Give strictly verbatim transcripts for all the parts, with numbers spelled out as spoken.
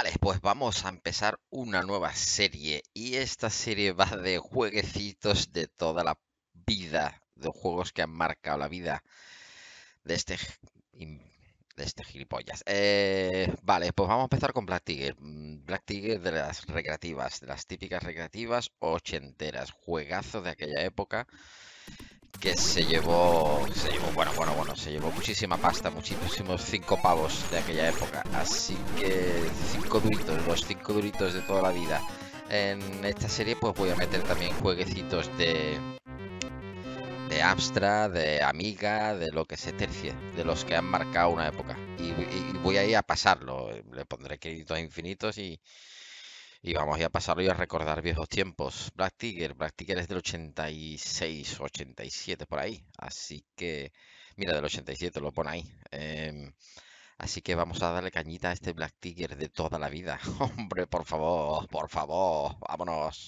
Vale, pues vamos a empezar una nueva serie y esta serie va de jueguecitos de toda la vida, de juegos que han marcado la vida de este, g- im- de este gilipollas. Eh, vale, pues vamos a empezar con Black Tiger. Mm, Black Tiger de las recreativas, de las típicas recreativas ochenteras, juegazo de aquella época que se llevó, se llevó, bueno, bueno, bueno, se llevó muchísima pasta, muchísimos cinco pavos de aquella época. Así que cinco duritos, los cinco duritos de toda la vida. En esta serie pues voy a meter también jueguecitos de, de Amstrad, de Amiga, de lo que se tercie, de los que han marcado una época. Y, y voy a ir a pasarlo, le pondré créditos infinitos y, y vamos a ir a pasarlo y a recordar viejos tiempos. Black Tiger, Black Tiger es del ochenta y seis, ochenta y siete por ahí. Así que, mira, del ochenta y siete lo pone ahí. Em, así que vamos a darle cañita a este Black Tiger de toda la vida. Hombre, por favor, por favor, vámonos.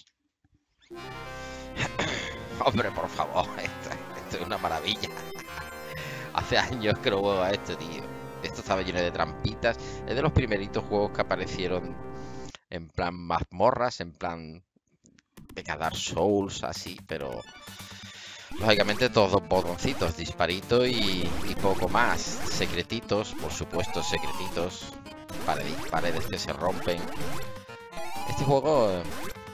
Hombre, por favor, esto, esto es una maravilla. Hace años que no juego a esto, tío. Esto estaba lleno de trampitas. Es de los primeritos juegos que aparecieron en plan mazmorras, en plan Venga, Dark Souls, así, pero lógicamente todos dos botoncitos, disparito y, y poco más. Secretitos, por supuesto, secretitos. Paredes, paredes que se rompen. Este juego, eh,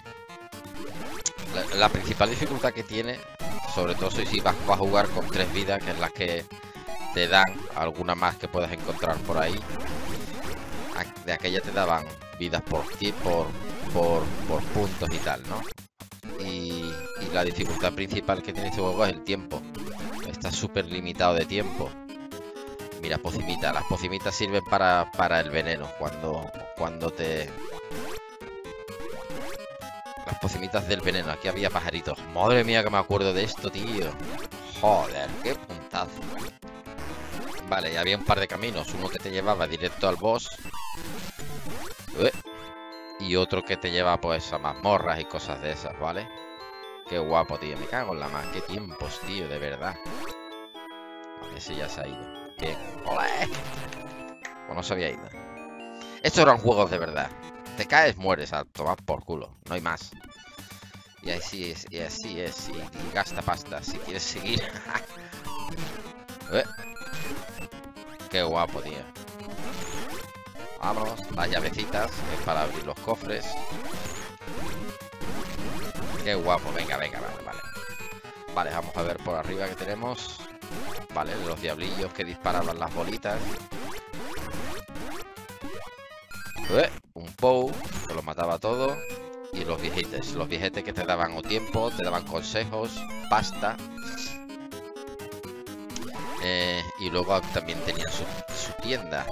la, la principal dificultad que tiene, sobre todo si vas, vas a jugar con tres vidas, que es las que te dan, alguna más que puedas encontrar por ahí. De aquella te daban vidas por ti, por, por, por puntos y tal, ¿no? Y, y la dificultad principal que tiene este juego es el tiempo. Está súper limitado de tiempo. Mira, pocimita. Las pocimitas sirven para, para el veneno. Cuando, cuando te... Las pocimitas del veneno. Aquí había pajaritos. Madre mía que me acuerdo de esto, tío. Joder, qué puntazo. Vale, y había un par de caminos. Uno que te llevaba directo al boss. Ué. Y otro que te lleva pues a mazmorras y cosas de esas, ¿vale? Qué guapo, tío. Me cago en la más. Qué tiempos, tío, de verdad. Vale, ese ya se ha ido. Bien. ¡Olé! Pues no se había ido. Estos eran juegos de verdad. Te caes, mueres a tomar por culo. No hay más. Y así es, y así es. Y, y gasta pasta si quieres seguir. ¿Eh? Qué guapo, tío. Vámonos. Las llavecitas, que es para abrir los cofres. Qué guapo. Venga, venga, vale, vale. Vale, vamos a ver por arriba que tenemos. Vale, los diablillos que disparaban las bolitas. ¿Eh? Un Pou, que lo mataba todo. Y los viejetes. Los viejetes que te daban o tiempo, te daban consejos, pasta. Eh, y luego también tenían su, su tienda.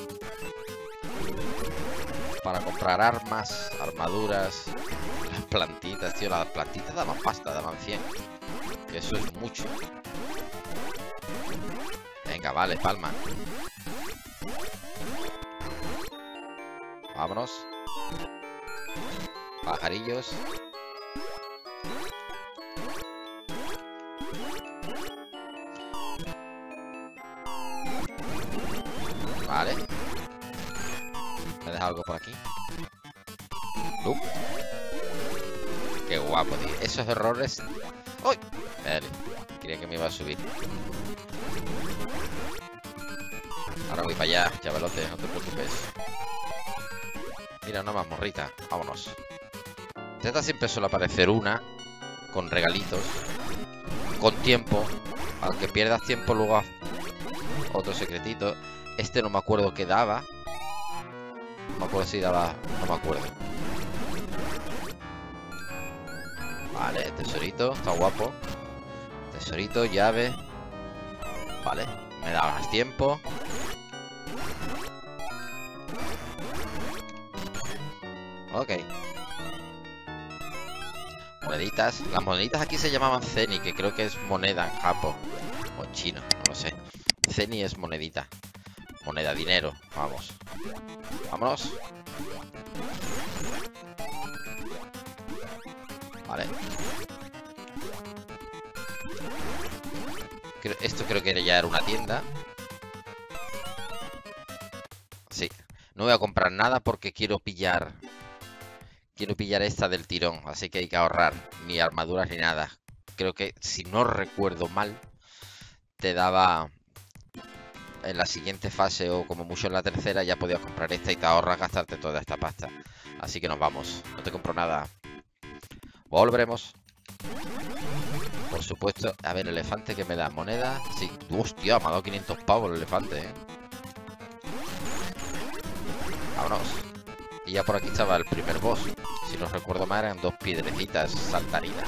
Para comprar armas, armaduras. Las plantitas, tío. Las plantitas daban pasta, daban cien. Que eso es mucho. Venga, vale, palma. Vámonos. Pajarillos. Vale. ¿Me deja algo por aquí? Uh. Qué guapo, tío. Esos errores... ¡Uy! Vale. Quería que me iba a subir. Ahora voy para allá, chavalote, no te preocupes. Mira, una mazmorrita. Vámonos. Esta siempre suele aparecer una con regalitos, con tiempo. Aunque pierdas tiempo, luego otro secretito. Este no me acuerdo qué daba. No me acuerdo si daba... No me acuerdo. Vale, tesorito, está guapo. Tesorito, llave. Vale, me da más tiempo. Ok. Moneditas. Las moneditas aquí se llamaban Zeni, que creo que es moneda en Japón. O en chino, no lo sé. Zeni es monedita. Moneda, dinero. Vamos. Vámonos. Vale. Esto creo que ya era una tienda. Sí. No voy a comprar nada porque quiero pillar... Quiero pillar esta del tirón, así que hay que ahorrar. Ni armaduras ni nada. Creo que, si no recuerdo mal, te daba... En la siguiente fase o como mucho en la tercera ya podías comprar esta y te ahorras gastarte toda esta pasta. Así que nos vamos. No te compro nada. Volveremos. Por supuesto. A ver, elefante que me da moneda. Sí. Hostia, me ha dado quinientos pavos el elefante, ¿eh? Vámonos. Y ya por aquí estaba el primer boss. Si no recuerdo mal, eran dos piedrecitas saltarinas.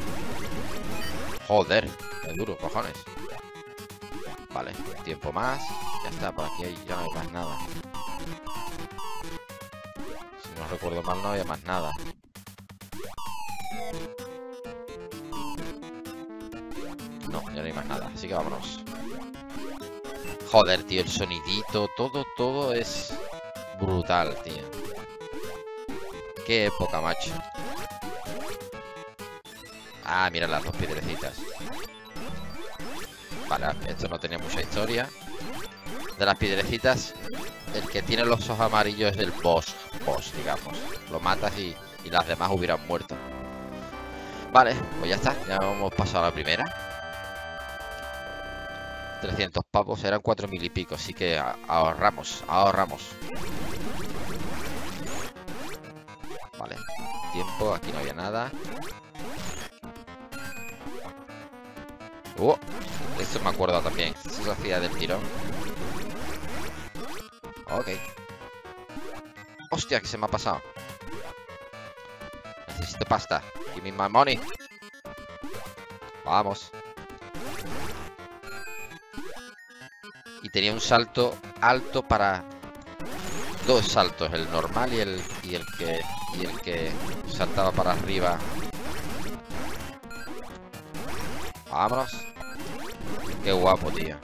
Joder, qué duro, cojones. Vale, tiempo más. Ya está, por aquí ya no hay más nada. Si no recuerdo mal, no había más nada. No, ya no hay más nada, así que vámonos. Joder, tío, el sonidito, todo, todo es brutal, tío. Qué época, macho. Ah, mira las dos piedrecitas. Vale, esto no tenía mucha historia. De las piedrecitas, el que tiene los ojos amarillos es el boss, boss, digamos. Lo matas y, y las demás hubieran muerto. Vale, pues ya está, ya hemos pasado a la primera. trescientos pavos, eran cuatro mil y pico, así que ahorramos, ahorramos. Vale, tiempo, aquí no había nada. Uh, esto me acuerdo también, esto se hacía del tirón. Ok. Hostia, que se me ha pasado. Necesito pasta. Give me my money. Vamos. Y tenía un salto alto para... Dos saltos, el normal y el, y el que... Y el que saltaba para arriba. Vámonos. Qué guapo, tío.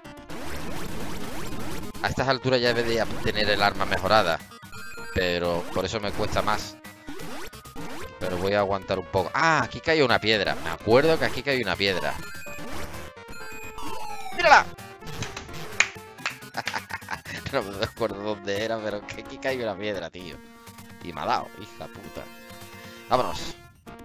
A estas alturas ya debería tener el arma mejorada. Pero por eso me cuesta más. Pero voy a aguantar un poco. Ah, aquí cayó una piedra. Me acuerdo que aquí cayó una piedra. ¡Mírala! No me acuerdo dónde era, pero que aquí cayó una piedra, tío. Y me ha dado, hija puta. Vámonos.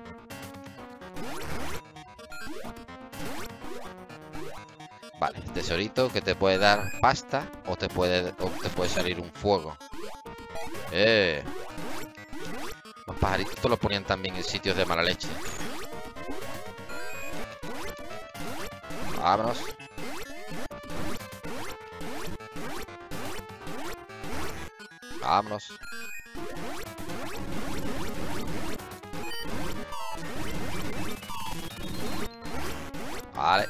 Vale, tesorito que te puede dar pasta o te puede, o te puede salir un fuego. Eh. Los pajaritos los ponían también en sitios de mala leche. Vámonos. Vámonos. Vale.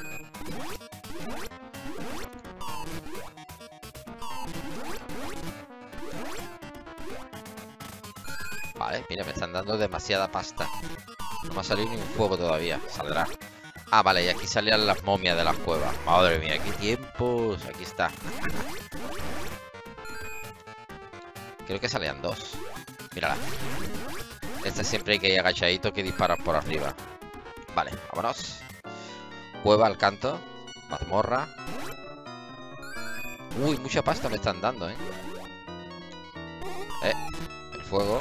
Vale, mira, me están dando demasiada pasta. No me ha salido ni un fuego todavía. Saldrá. Ah, vale, y aquí salían las momias de las cuevas. Madre mía, qué tiempos. Aquí está. Creo que salían dos. Mírala. Este siempre hay que ir agachadito que disparan por arriba. Vale, vámonos. Cueva al canto. Mazmorra. Uy, mucha pasta me están dando, eh. Eh, el fuego.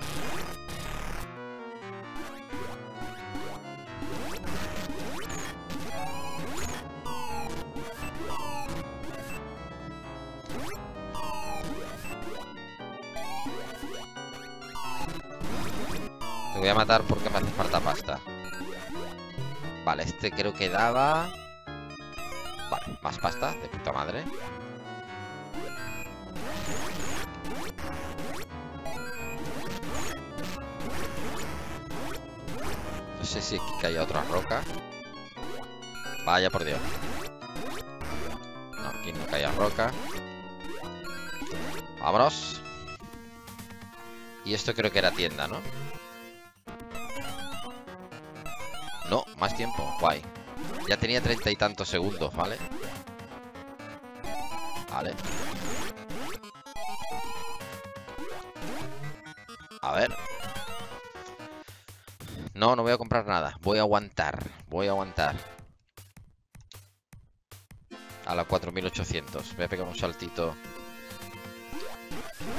Te voy a matar porque me hace falta pasta. Vale, este creo que daba... Vale, más pasta, de puta madre. No sé si aquí cae otra roca. Vaya por Dios. No, aquí no cae roca. Vámonos. Y esto creo que era tienda, ¿no? No, más tiempo, guay. Ya tenía treinta y tantos segundos, ¿vale? Vale. A ver. No, no voy a comprar nada. Voy a aguantar. Voy a aguantar. A la cuatro mil ochocientos. Voy a pegar un saltito.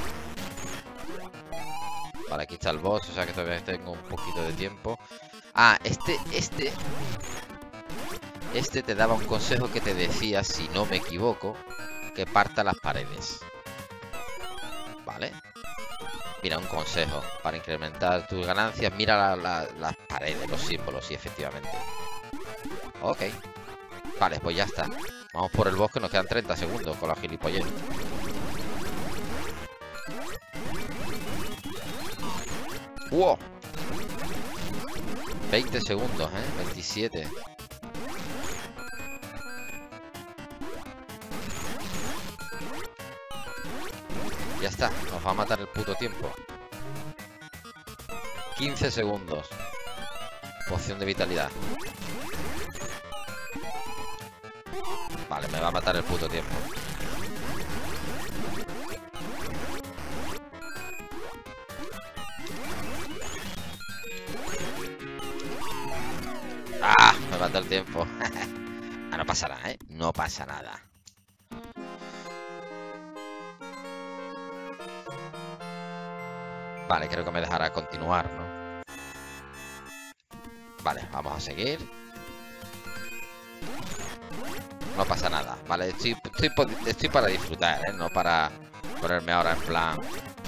Vale, aquí está el boss, o sea que todavía tengo un poquito de tiempo. Ah, este, este... Este te daba un consejo que te decía, si no me equivoco, que parta las paredes. Vale. Mira, un consejo. Para incrementar tus ganancias, mira la, la, las paredes, los símbolos, sí, efectivamente. Ok. Vale, pues ya está. Vamos por el bosque, nos quedan treinta segundos con la gilipollez. ¡Wow! veinte segundos, ¿eh? veintisiete. Ya está, nos va a matar el puto tiempo. quince segundos. Poción de vitalidad. Vale, me va a matar el puto tiempo. ¡Ah! Me mató el tiempo. Ah, no pasa nada, ¿eh? No pasa nada. Vale, creo que me dejará continuar, ¿no? Vale, vamos a seguir. No pasa nada, vale, estoy, estoy, estoy para disfrutar, ¿eh? No para ponerme ahora en plan...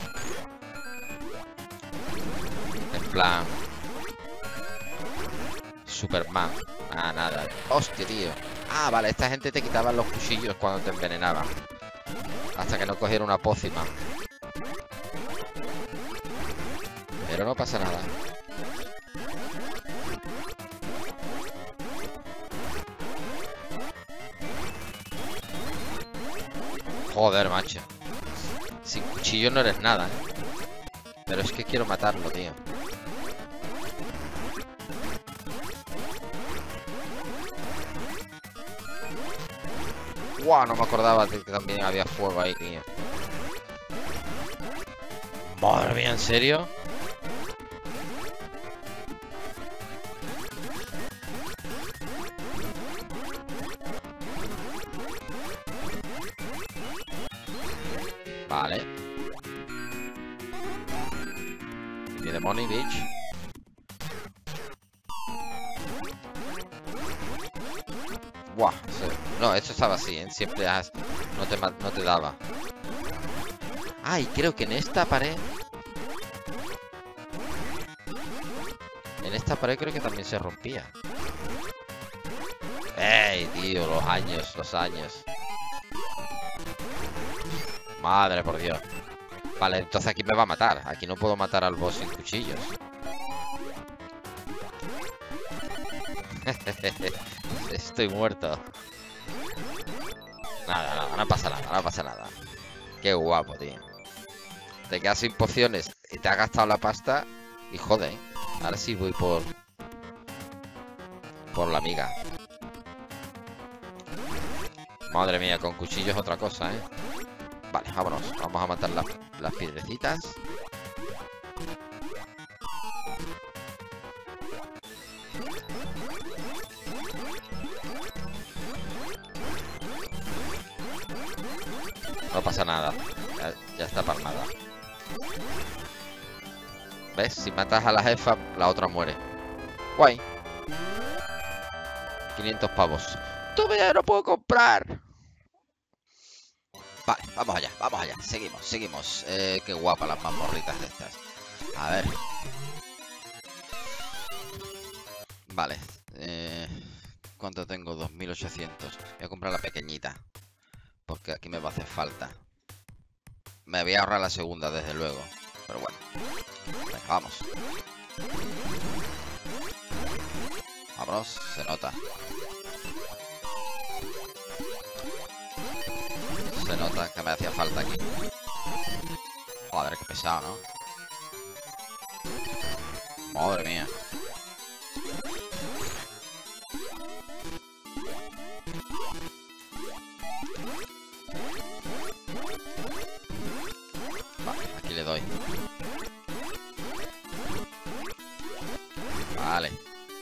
En plan... Superman. Ah, nada. Hostia, tío. Ah, vale, esta gente te quitaba los cuchillos cuando te envenenaban. Hasta que no cogiera una pócima. Pero no pasa nada. Joder, macho. Sin cuchillo no eres nada, ¿eh? Pero es que quiero matarlo, tío. Guau, no me acordaba de que también había fuego ahí, tío. Madre mía, ¿en serio? Vale. Give me the money, bitch. Buah, eso... No, esto estaba así, ¿eh? Siempre has... no, te ma... no te daba. Ay, creo que en esta pared... En esta pared creo que también se rompía. ¡Ey, tío! Los años, los años. Madre por Dios. Vale, entonces aquí me va a matar. Aquí no puedo matar al boss sin cuchillos. Estoy muerto. Nada, nada, no pasa nada, no pasa nada. Qué guapo, tío. Te quedas sin pociones y te has gastado la pasta. Y joder, ¿eh? Ahora sí voy por... Por la amiga. Madre mía, con cuchillos es otra cosa, ¿eh? Vale, vámonos. Vamos a matar la, las piedrecitas. No pasa nada. Ya, ya está palmada. ¿Ves? Si matas a la jefa, la otra muere. Guay. quinientos pavos. ¡Todavía no puedo comprar! Vale, vamos allá, vamos allá. Seguimos, seguimos. Eh, qué guapas las mazmorritas estas. A ver. Vale. Eh, ¿Cuánto tengo? dos mil ochocientos. Voy a comprar la pequeñita. Porque aquí me va a hacer falta. Me voy a ahorrar la segunda, desde luego. Pero bueno. Venga, vamos. Vámonos, se nota. Se nota que me hacía falta aquí. Joder, qué pesado, ¿no? Madre mía. Vale, aquí le doy. Vale.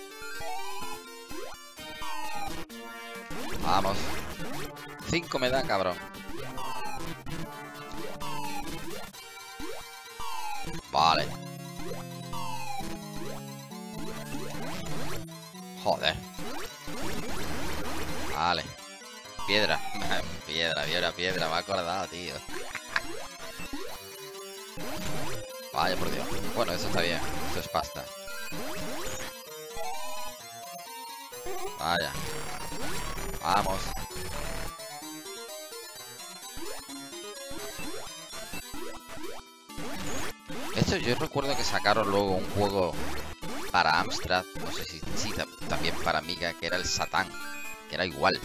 Vamos. Cinco me da, cabrón. Vale. Joder. Vale. Piedra. Piedra, piedra, piedra. Me he acordado, tío. Vaya por Dios. Bueno, eso está bien. Eso es pasta. Vaya. Vamos. Esto yo recuerdo que sacaron luego un juego para Amstrad. No sé si, si también para Amiga, que era el Satán. Que era igual.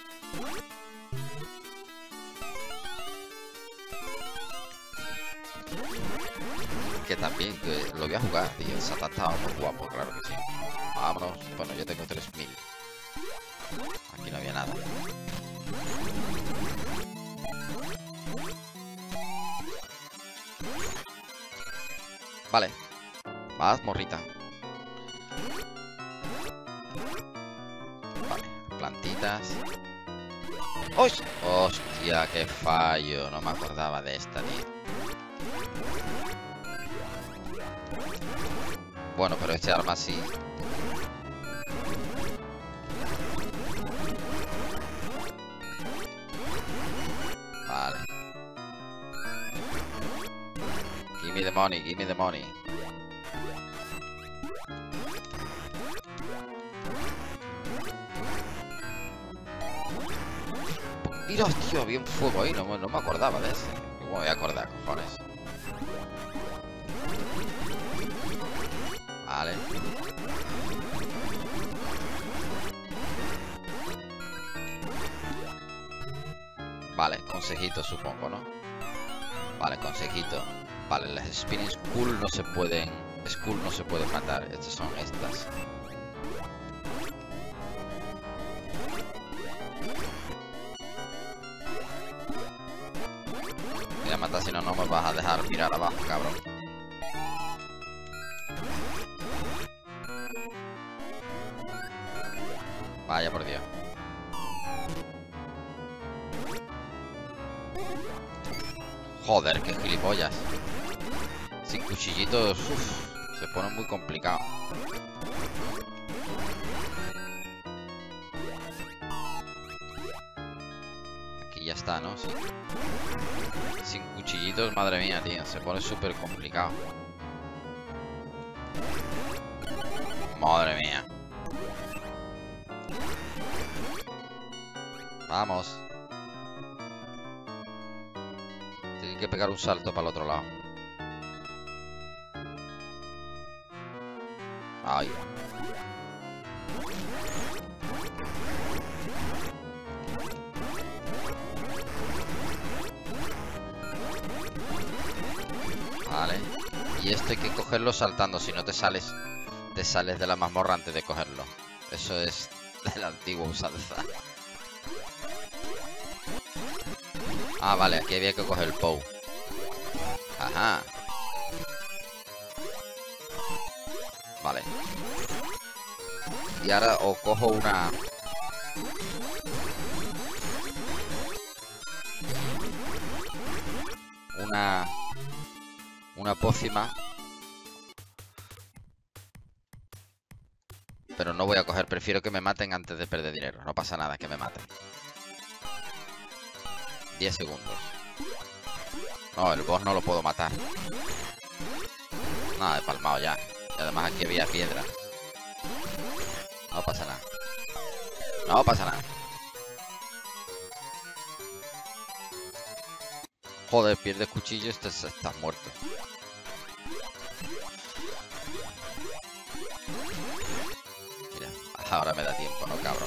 Que también que lo voy a jugar, tío. El Satán estaba muy guapo, claro que sí. Vámonos. Bueno, yo tengo tres mil. Aquí no había nada. Vale. Vas, morrita. Vale. Plantitas. ¡Hostia! ¡Hostia! ¡Qué fallo! No me acordaba de esta, tío. Bueno, pero este arma sí. Vale. Give me the money, give me the money. Mira, tío, había un fuego ahí, no, no me acordaba de ese. ¿Cómo me voy a acordar, cojones? Vale. Vale, consejito supongo, ¿no? Vale, consejito. Vale, las Spinning Skull no se pueden... Skull no se pueden matar. Estas son estas. Voy a matar, si no, no me vas a dejar mirar abajo, cabrón. Vaya por Dios. Joder, qué gilipollas. Sin cuchillitos, uff, se pone muy complicado. Aquí ya está, ¿no? Sí. Sin cuchillitos, madre mía, tío. Se pone súper complicado. Madre mía. Vamos. Tiene que pegar un salto para el otro lado. Ay. Vale. Y esto hay que cogerlo saltando. Si no te sales, te sales de la mazmorra antes de cogerlo. Eso es de la antigua usanza. Ah, vale, aquí había que coger el Pou. Ajá. Vale. Y ahora o cojo una... Una... Una pócima. Pero no voy a coger, prefiero que me maten antes de perder dinero. No pasa nada, que me maten. diez segundos. No, el boss no lo puedo matar. Nada, he palmado ya. Y además aquí había piedras. No pasa nada. No pasa nada. Joder, pierdes cuchillo, estás, estás muerto. Mira, ahora me da tiempo, ¿no, cabrón?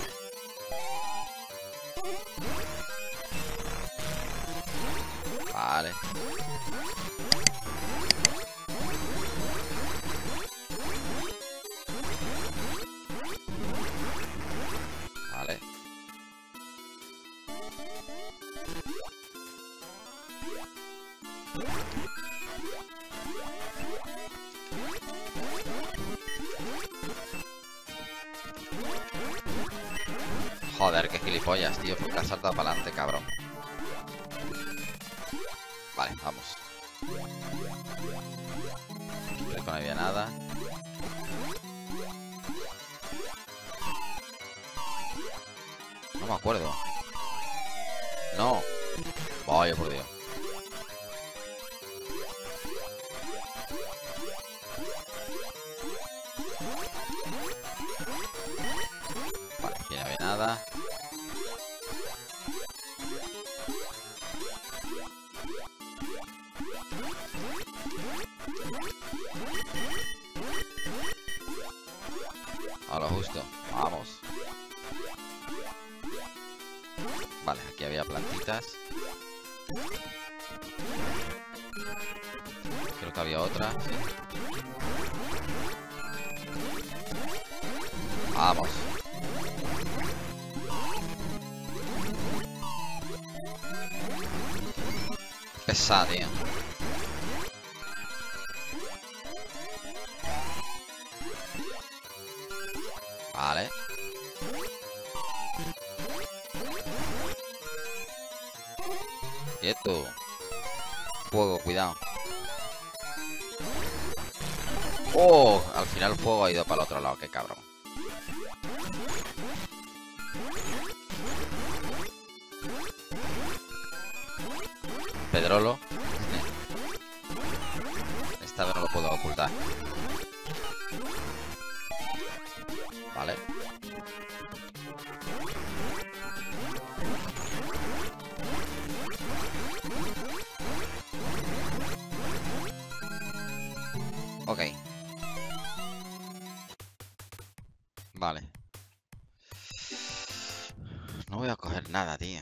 Vale. Vale. Joder, qué gilipollas, tío. ¿Por qué has saltado para adelante, cabrón? Vale, vamos. Creo que no había nada. No me acuerdo. No. Vaya por Dios. Vale, aquí no había nada. A lo justo. Vamos. Vale, aquí había plantitas. Creo que había otra, sí. Vamos. Pesada, tío. Vale. Quieto. Fuego, cuidado. Oh, al final el fuego ha ido para el otro lado, qué cabrón. Pedrolo. Esta vez no lo puedo ocultar. Vale. Ok. Vale. No voy a coger nada, tío.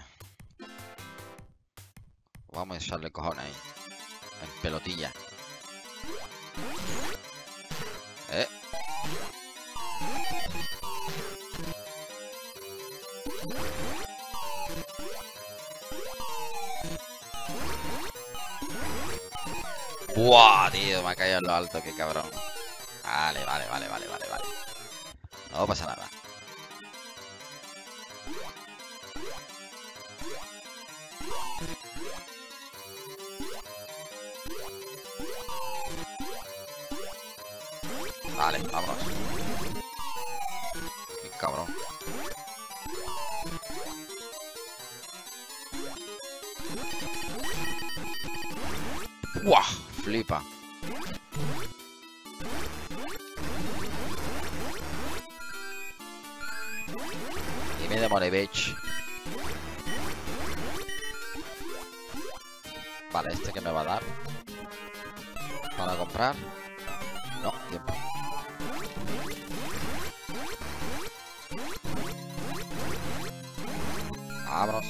Vamos a echarle cojones ahí. En pelotilla. Eh. ¡Buah, tío! Me ha caído en lo alto, qué cabrón. Vale, vale, vale, vale, vale, vale. No pasa nada. Vale, vámonos. Qué cabrón. ¡Buah! Flipa. Y me demoré, bitch. Vale, ¿este que me va a dar? ¿Para comprar? No, tiempo. Vámonos.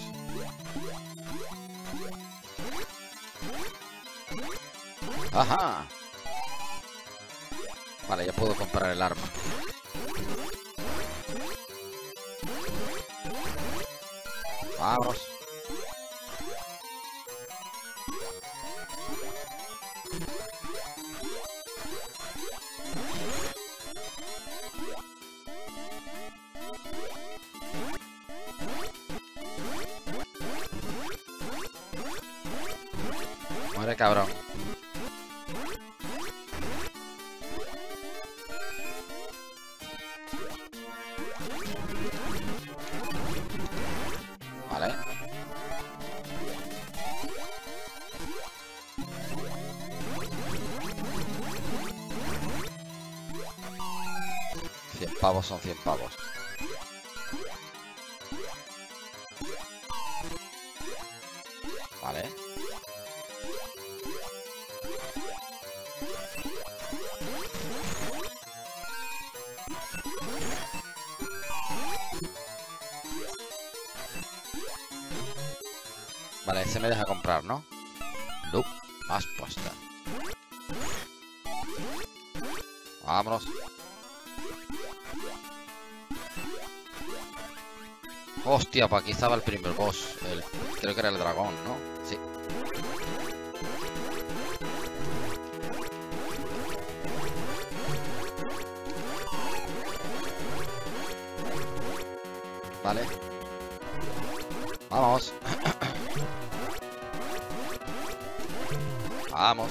Ajá. Vale, ya puedo comprar el arma. Vámonos. Muere, cabrón. Vale. Cien pavos son cien pavos. Vale. Vale, ese me deja comprar, ¿no? No, más posta. Vámonos. Hostia, pues aquí estaba el primer boss. El, creo que era el dragón, ¿no? Sí. Vale. Vamos. Vamos.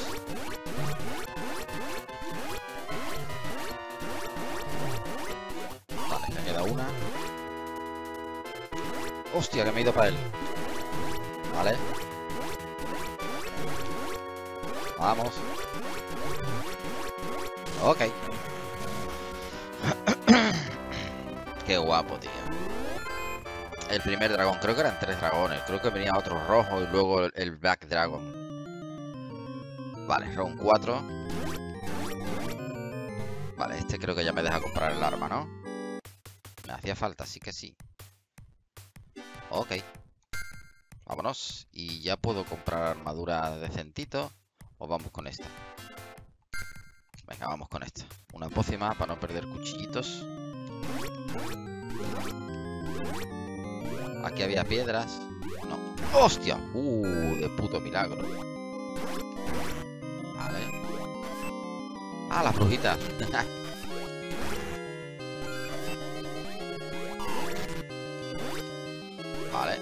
Vale, me queda una. Hostia, que me he ido para él. Vale. Vamos. Ok. Qué guapo, tío. El primer dragón. Creo que eran tres dragones. Creo que venía otro rojo y luego el, el Black Dragon. Vale, round cuatro. Vale, este creo que ya me deja comprar el arma, ¿no? Me hacía falta, sí que sí. Ok. Vámonos. Y ya puedo comprar armadura decentito. O vamos con esta. Venga, vamos con esta. Una pócima para no perder cuchillitos. Aquí había piedras. No. ¡Hostia! Uh, de puto milagro. Vale. Ah, las brujitas. Vale.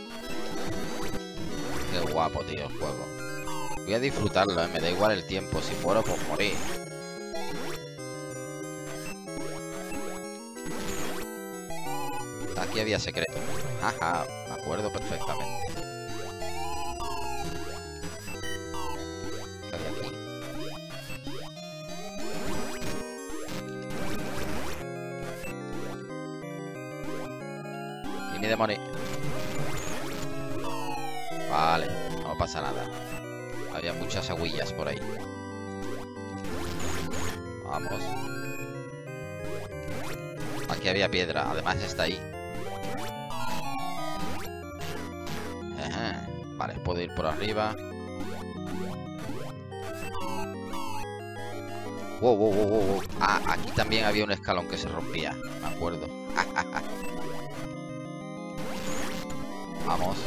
Qué guapo, tío, el juego. Voy a disfrutarlo, ¿eh? Me da igual el tiempo. Si muero, pues morir. Aquí había secreto. Ajá, me acuerdo perfectamente. ¿Qué había aquí? Y mi demonio. Vale, no pasa nada. Había muchas aguillas por ahí. Vamos. Aquí había piedra, además está ahí. Ajá. Vale, puedo ir por arriba. Wow, wow, wow, wow. Ah, aquí también había un escalón que se rompía. Me acuerdo. Vamos.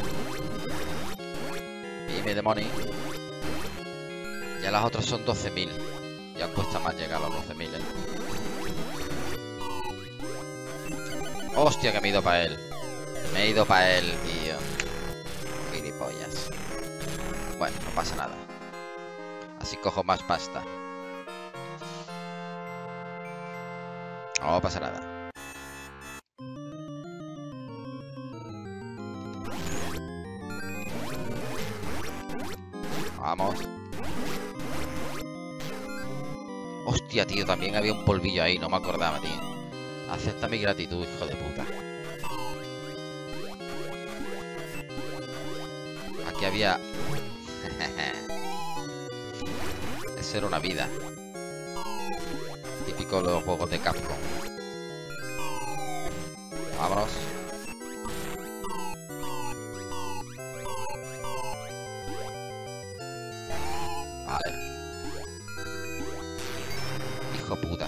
Dime, demonio. Ya las otras son doce mil. Ya cuesta más llegar a los doce mil, ¿eh? Hostia, que me he ido para él. Me he ido para él, tío. Gilipollas. Bueno, no pasa nada. Así cojo más pasta. No pasa nada. Vamos. Hostia, tío, también había un polvillo ahí, no me acordaba, tío. Acepta mi gratitud, hijo de puta. Aquí había... Eso era una vida. Típico de los juegos de Capcom. Vámonos. Vale. Hijo puta.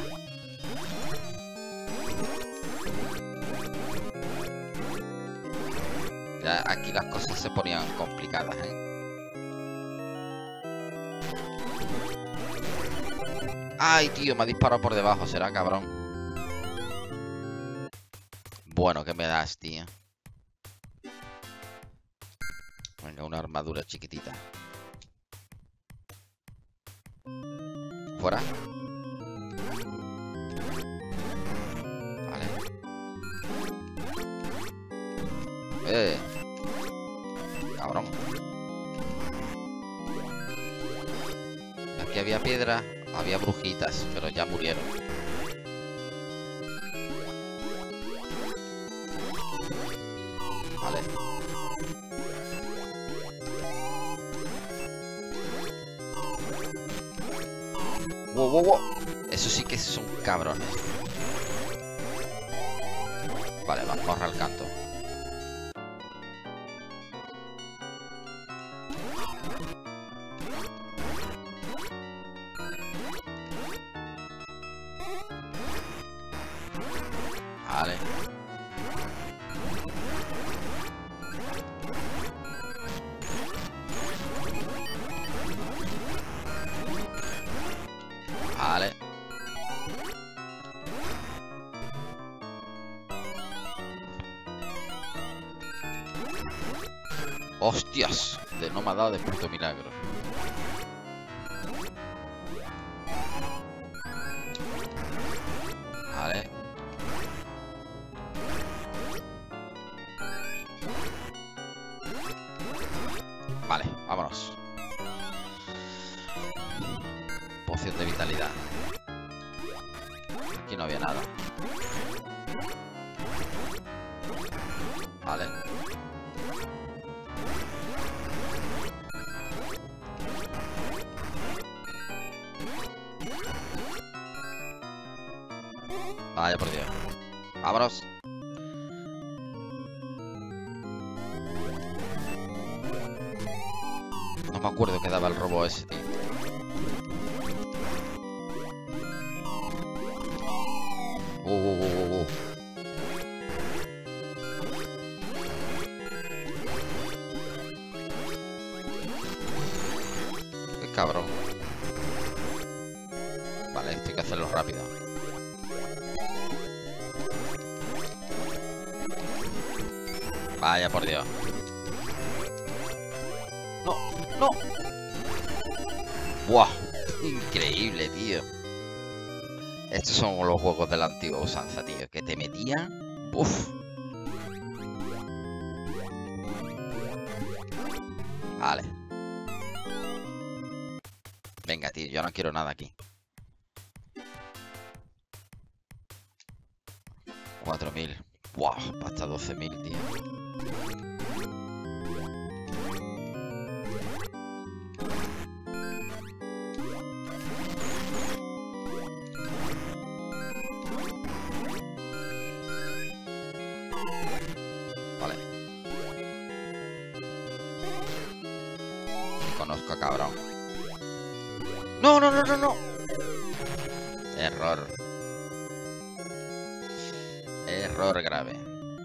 Ya aquí las cosas se ponían complicadas, ¿eh? Ay, tío, me ha disparado por debajo, será cabrón. Bueno, ¿qué me das, tío? Venga, una armadura chiquitita. Fuera. Vale. Eh. Cabrón. Aquí había piedra. Había brujitas, pero ya murieron. Vale. Wow, wow, wow. Eso sí que son cabrones. Vale, vamos al canto. Vale. Vale. Hostias, de no me ha dado de puto milagro. Vale. Vale, vámonos. Poción de vitalidad. Aquí no había nada. Vale. Vaya por Dios. Vámonos. No me acuerdo que daba el robo ese, tío. Uh, uh, uh, uh. Qué cabrón. Vale, esto hay que hacerlo rápido. Vaya por Dios. No, no. Buah, increíble, tío. Estos son los juegos de la antigua usanza, tío. Que te metían. Uf. Vale. Venga, tío, yo no quiero nada aquí. cuatro mil. Buah, hasta doce mil, tío. Vale. Conozco a cabrón. No, no, no, no, no. Error. Error grave.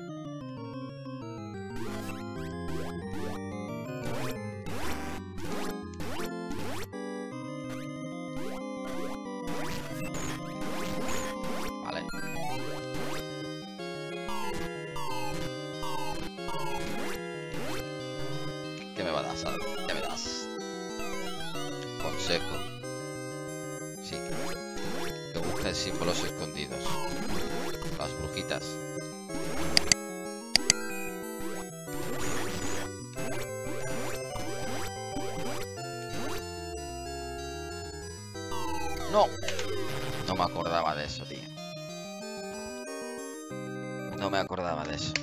Vale. ¿Qué me va a dar, Sal? ¿Qué me das? Consejo. Sí. Que busques símbolos escondidos. Las brujitas. No. No me acordaba de eso, tío. No me acordaba de eso.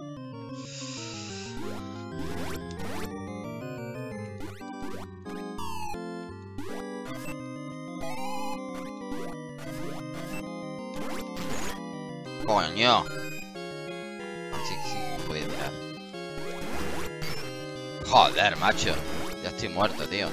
Coño. Así que sí, me podía tirar. Joder, macho. Ya estoy muerto, tío.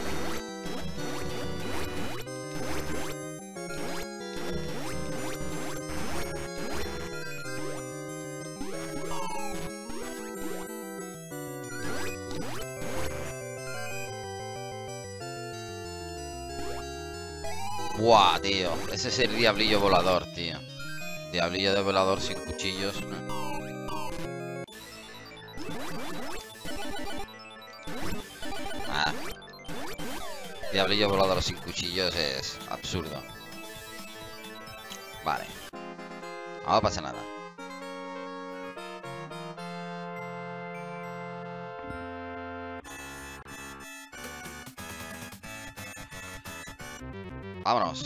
Buah, tío. Ese es el diablillo volador, tío. Diablillo de volador sin cuchillos, ¿no? Ah. Diablillo volador sin cuchillos es absurdo. Vale. No pasa nada. Vámonos.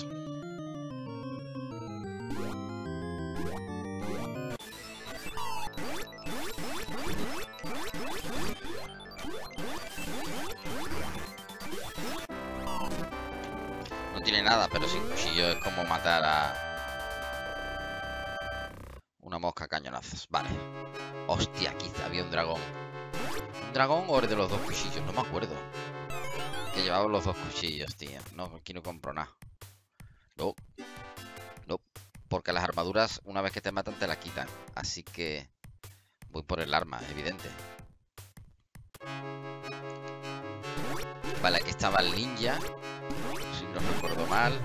No tiene nada, pero sin cuchillo es como matar a una mosca a cañonazos. Vale. Hostia, aquí había un dragón. ¿Un dragón o el de los dos cuchillos? No me acuerdo. Que llevaba los dos cuchillos, tío. No, aquí no compro nada. No. No. Porque las armaduras, una vez que te matan, te la quitan. Así que voy por el arma, evidente. Vale, aquí estaba el ninja. Si no recuerdo mal.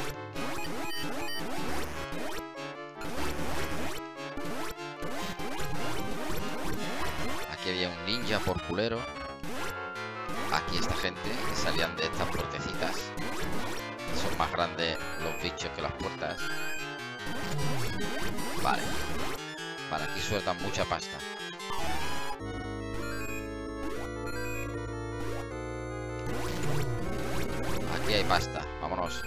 Aquí había un ninja por culero. Aquí esta gente que salían de estas puertecitas. Son más grandes los bichos que las puertas. Vale. Vale, aquí sueltan mucha pasta. aquí hay pasta. Vámonos.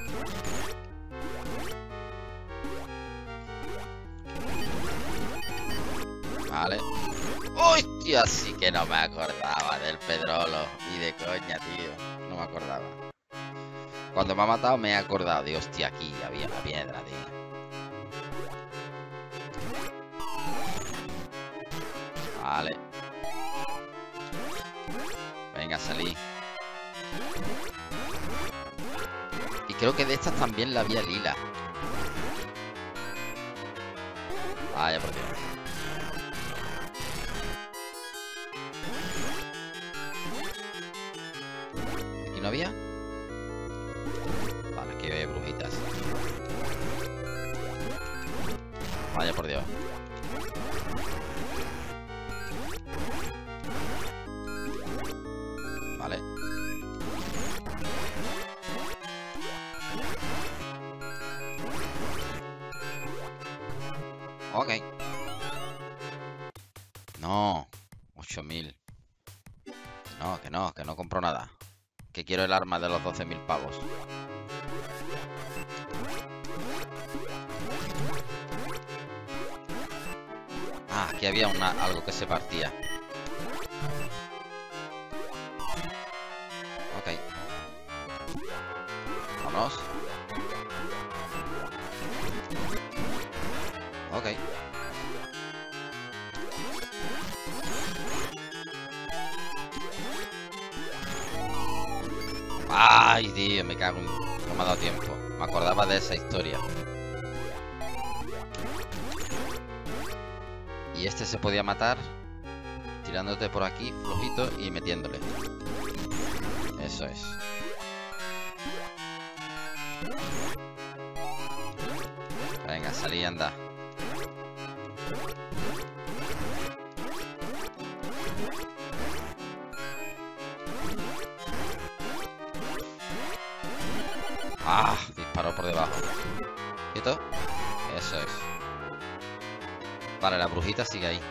Vale. ¡Hostia! Sí que no me acordaba del Pedrolo. Y de coña, tío. No me acordaba. Cuando me ha matado me he acordado de, hostia, aquí había la piedra, tío. Vale. Venga, salí. Y creo que de estas también la había lila. Vaya por Dios. ¿Aquí no había? Vale, aquí hay brujitas. Vaya por Dios. Vale. Ok. No. ocho mil. No, que no, que no compro nada. Que quiero el arma de los doce mil pavos. Ah, aquí había una, algo que se partía. Ok. Vámonos. Ok. Ay, tío, me cago en... No me ha dado tiempo. Me acordaba de esa historia. Y este se podía matar tirándote por aquí, flojito, y metiéndole. Eso es. Venga, salí, anda. Ah, disparó por debajo. ¿Quieto? Eso es. Vale, la brujita sigue ahí.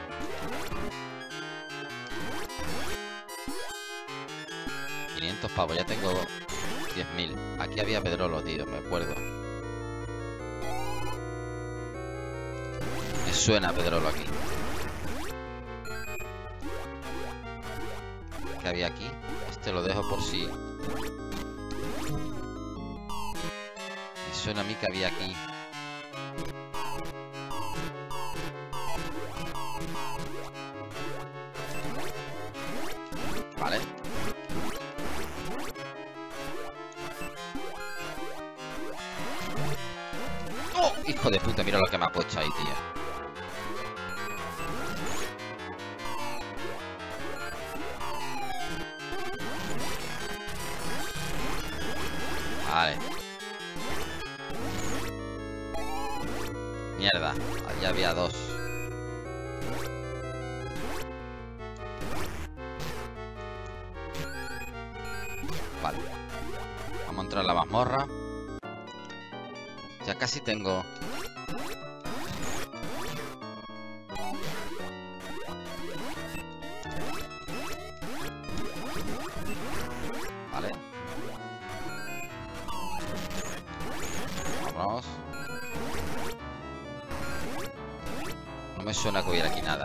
quinientos pavos, ya tengo diez mil. Aquí había Pedrolo, tío, me acuerdo. Me suena Pedrolo aquí. ¿Qué había aquí? Este lo dejo por si... Me suena a mí que había aquí. Vale. ¡Oh! Hijo de puta, mira lo que me ha puesto ahí, tío. Vale. Mierda, allá había dos. Vale. Vamos a entrar a la mazmorra. Ya casi tengo... Vale. Vamos. No me suena que hubiera aquí nada.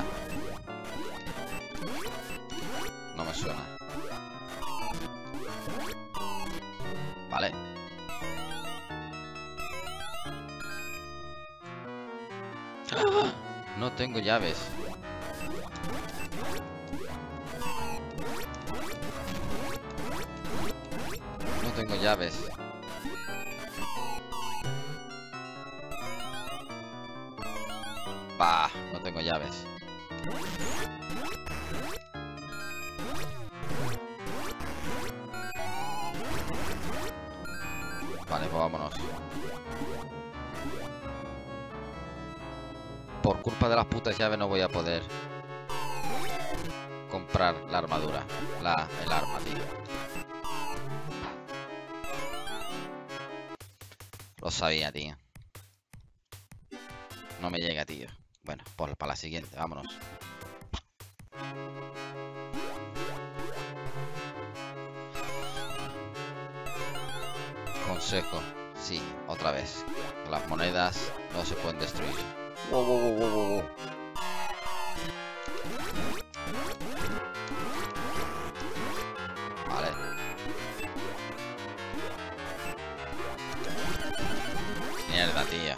No me suena. Vale. No tengo llaves. No tengo llaves. Bah, no tengo llaves. Vale, pues vámonos. Por culpa de las putas llaves no voy a poder comprar la armadura. La, el arma, tío. Lo sabía, tío. No me llega, tío. Bueno, pues para la siguiente, vámonos. Consejo. Sí, otra vez. Las monedas no se pueden destruir. Wow, wow, wow, wow, wow. Vale. Mierda, tío.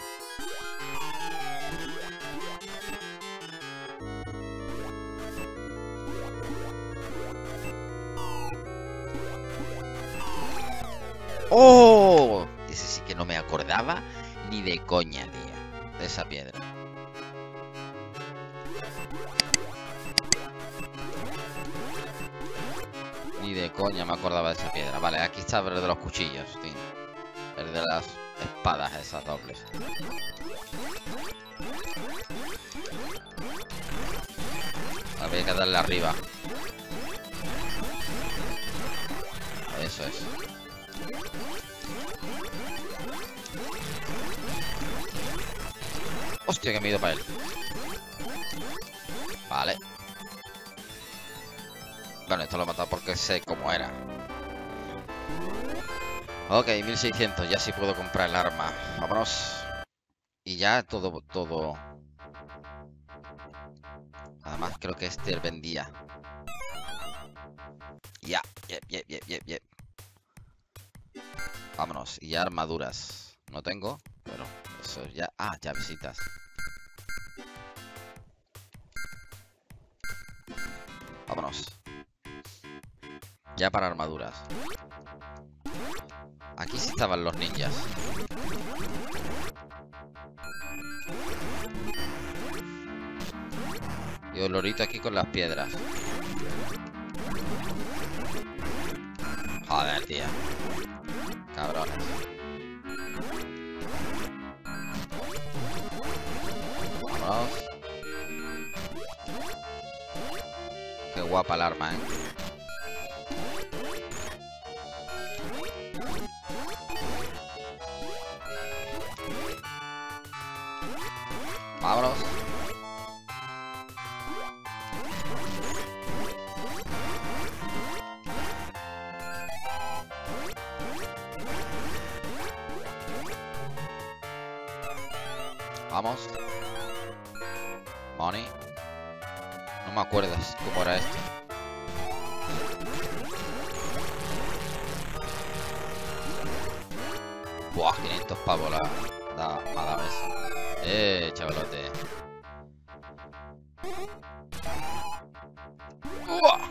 ¡Oh! Ese sí que no me acordaba ni de coña, tío. De esa piedra. Ni de coña me acordaba de esa piedra. Vale, aquí está el de los cuchillos, tío. El de las espadas esas dobles. Había que darle arriba. Eso es. Hostia, que me he ido para él. Vale. Bueno, esto lo he matado porque sé cómo era. Ok, mil seiscientos. Ya sí puedo comprar el arma. Vámonos. Y ya todo, todo... Además creo que este vendía. Ya, yep, yep, yep, yep, yep. Vámonos. Y ya armaduras. No tengo, pero eso ya... Ah, ya visitas. Vámonos. Ya para armaduras. Aquí sí estaban los ninjas. Y el lorito aquí con las piedras. Joder, tío. Cabrones. Vámonos. Qué guapa el arma, eh. Vámonos. Vamos. Money. No me acuerdo cómo era esto. Buah, quinientos pavos la, la mala vez. Eh, chavalote. Buah.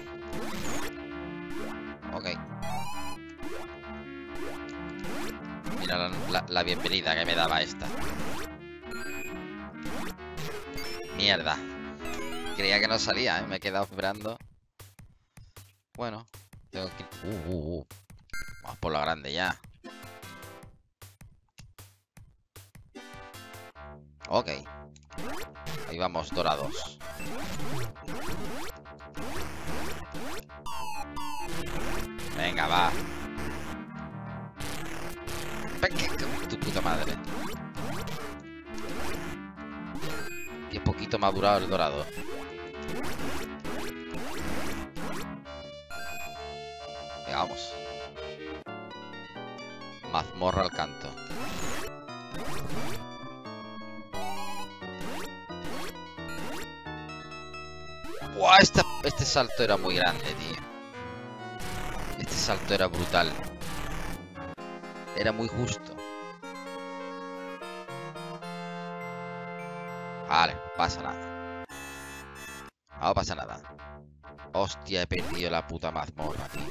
Ok. Mira la, la, la bienvenida que me daba esta. Mierda. Creía que no salía, ¿eh? Me he quedado esperando. Bueno, tengo que... Uh, uh, uh. Vamos por la grande ya. Ok. Ahí vamos, dorados. Venga, va. Tu puta madre. Y un poquito más durado el dorado. Venga, vamos. Mazmorra al canto. Buah, esta, este salto era muy grande, tío. Este salto era brutal. Era muy justo. Vale, no pasa nada. No pasa nada. Hostia, he perdido la puta mazmorra, tío.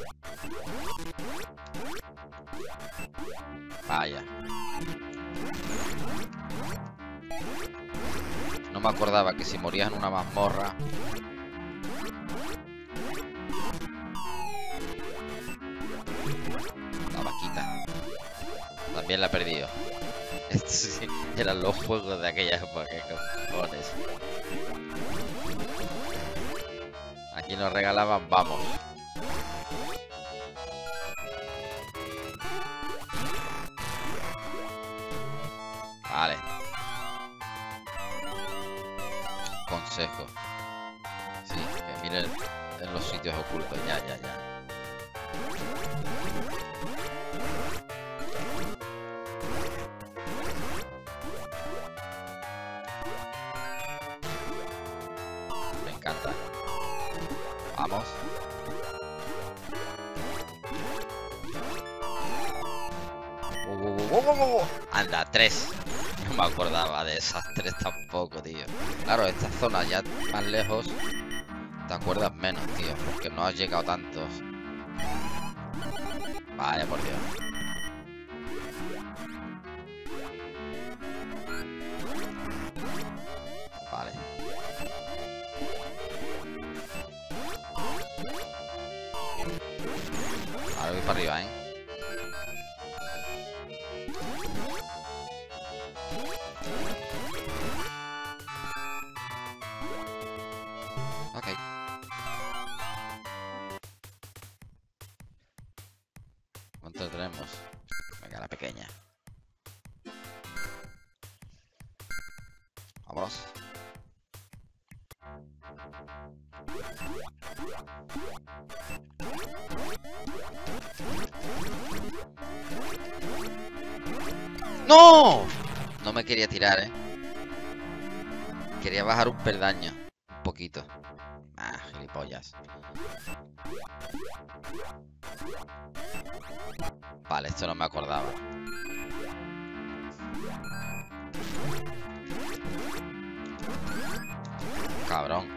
Vaya. No me acordaba que si morías en una mazmorra... La vaquita. También la he perdido. Estos sí eran los juegos de aquella época, qué cojones. Aquí nos regalaban, vamos. Vale. Consejo. Sí, que miren en los sitios ocultos. Ya, ya, ya. Anda, tres. No me acordaba de esas tres tampoco, tío. Claro, esta zona ya más lejos te acuerdas menos, tío, porque no has llegado tantos. Vaya, por Dios. Vale. Ahora voy para arriba, ¿eh? Ok. ¿Cuánto tenemos? Venga, la pequeña. Vámonos. ¡No! No me quería tirar, ¿eh? Quería bajar un peldaño. Un poquito. Ah, gilipollas. Vale, esto no me acordaba. Cabrón.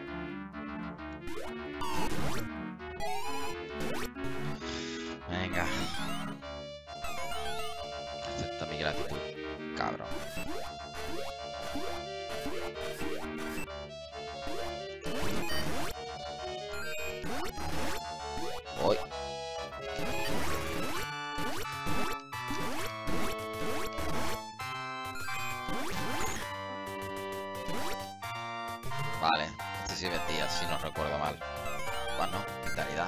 Venga. Acepta mi gratitud, cabrón. Voy. Vale, este sí vendía, si no recuerdo mal. Bueno, vitalidad.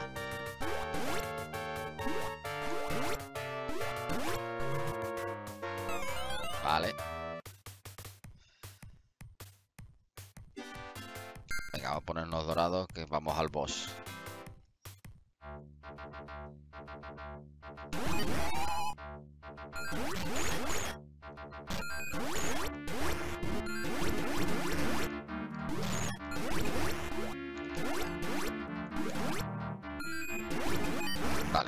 Vale. Venga, vamos a ponernos dorados que vamos al boss. Vale.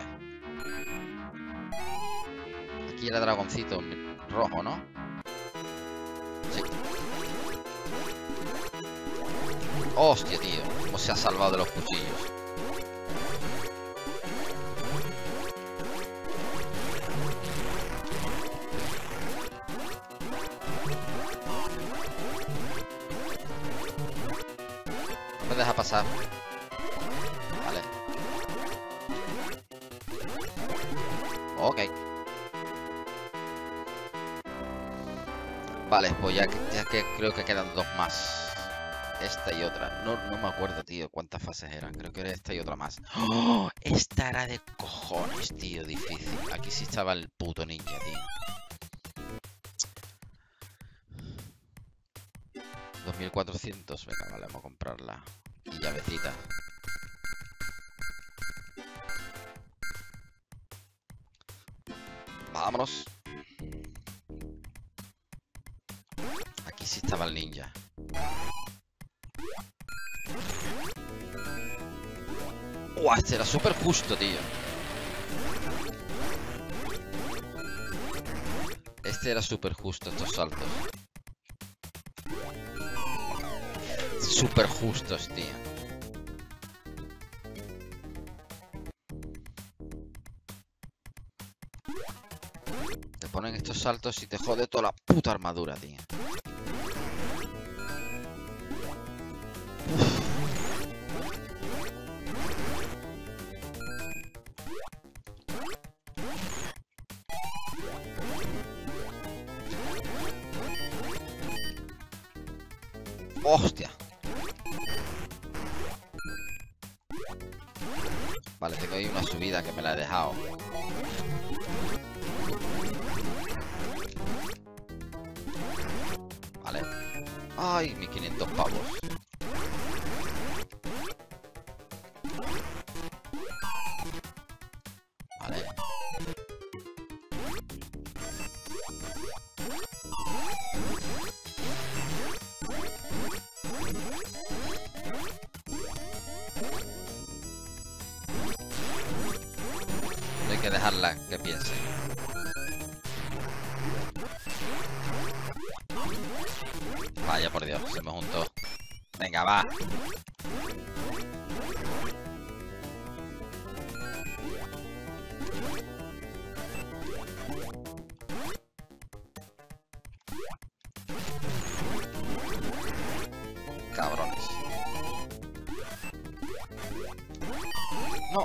Aquí era dragoncito rojo, ¿no? Sí. Hostia, tío. ¿Cómo se ha salvado de los cuchillos? No me deja pasar. Vale. Ok. Vale, pues ya que, ya que creo que quedan dos más. Esta y otra. No, no me acuerdo, tío, cuántas fases eran. Creo que era esta y otra más. ¡Oh! Esta era de cojones, tío, difícil. Aquí sí estaba el puto ninja, tío. dos mil cuatrocientos. Venga, vale, vamos a comprarla. Y llavecita. Vámonos. Aquí sí estaba el ninja. ¡Uah! Este era súper justo, tío. Este era súper justo, estos saltos. Súper justos, tío. Te ponen estos saltos y te jode toda la puta armadura, tío. ¡Hostia! Vale, tengo ahí una subida que me la he dejado. Vale. ¡Ay! Mis quinientos pavos. Vale. No hay que dejarla que piense. Vaya por Dios, se me juntó. Venga, va. Cabrones. No.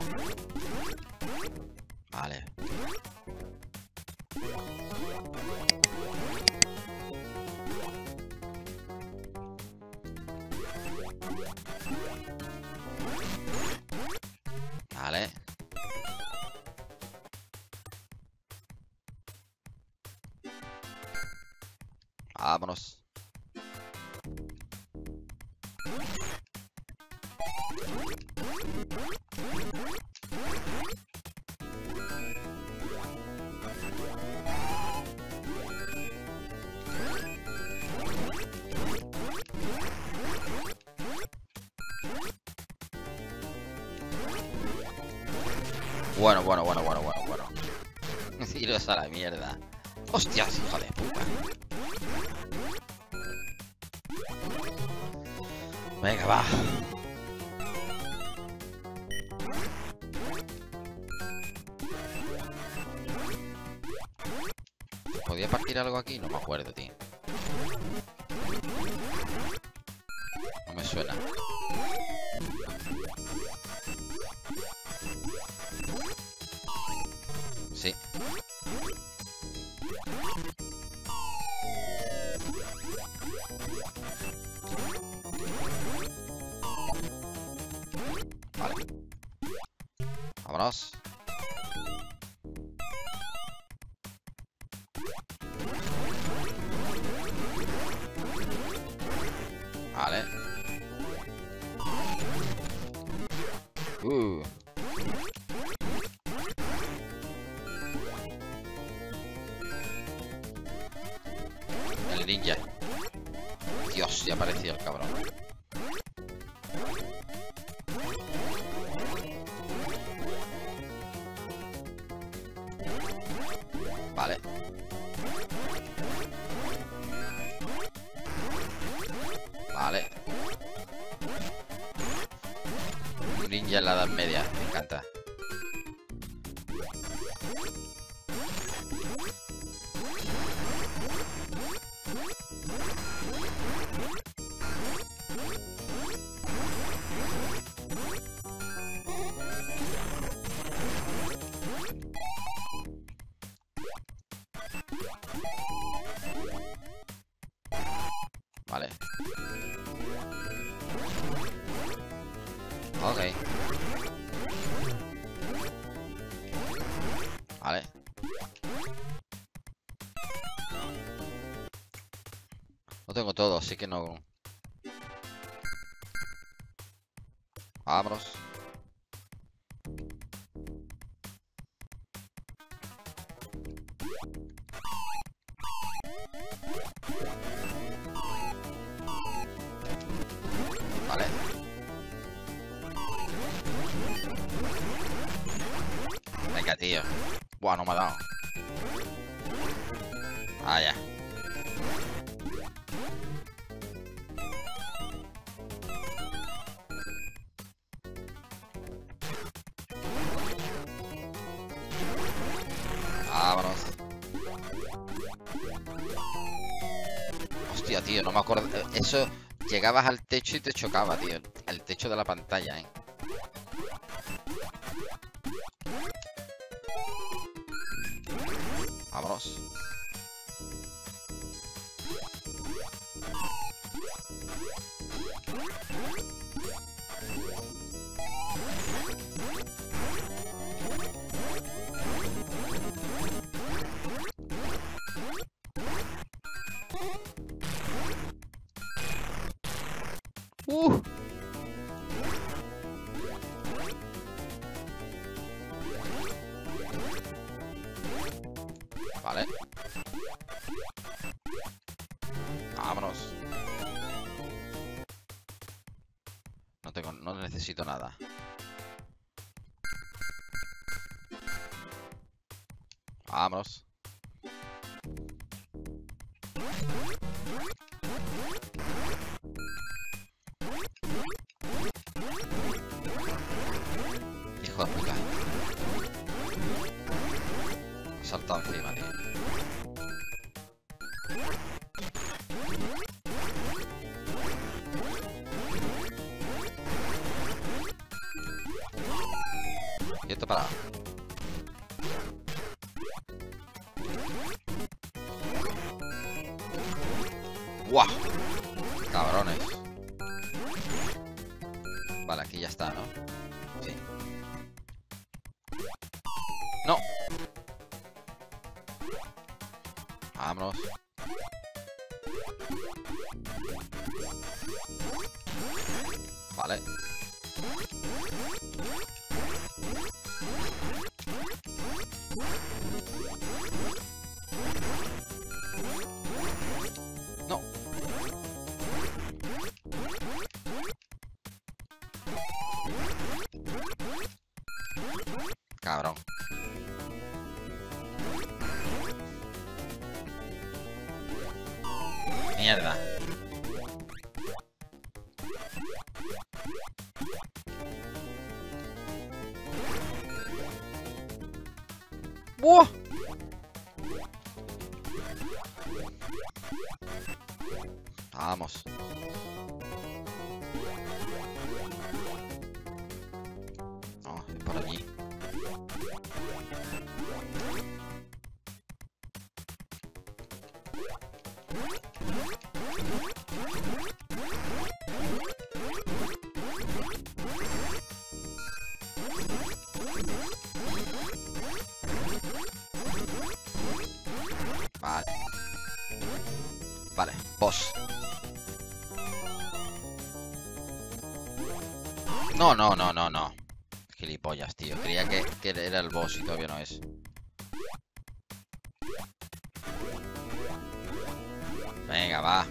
Vale. Vale. Vámonos. Bueno, bueno, bueno, bueno, bueno, bueno. Iros a la mierda. Hostias, hijo de puta. Venga, va. ¿Podía partir algo aquí? No me acuerdo, tío. No me suena. Sí. Vale. Vámonos. Vale. Uh. El ninja. Dios, ya apareció el cabrón. Vale. Vale. Un ninja en la Edad Media, me encanta. Vale. Ok. Vale. No tengo todo, así que no. Vámonos. Vale. Venga, tío. Buah, no me ha dado. Ah, ya. Vámonos. Hostia, tío, no me acuerdo. Eso, llegabas al techo y te chocaba, tío. El techo de la pantalla, eh. Vámonos. Uh. Vale. Vámonos. No tengo, no necesito nada. Vámonos. Hijo de puta. He saltado encima, tío. Quieto parado. ¡Guau! Cabrones. Vale, aquí ya está, ¿no? Sí. ¡No! Vámonos. Vale. No. Cabrón. Mierda. ¡Buah! Vamos. No, es por allí. Vale. Vale, boss. No, no, no, no, no. Gilipollas, tío. Creía que, que era el boss y todavía no es. Venga, va.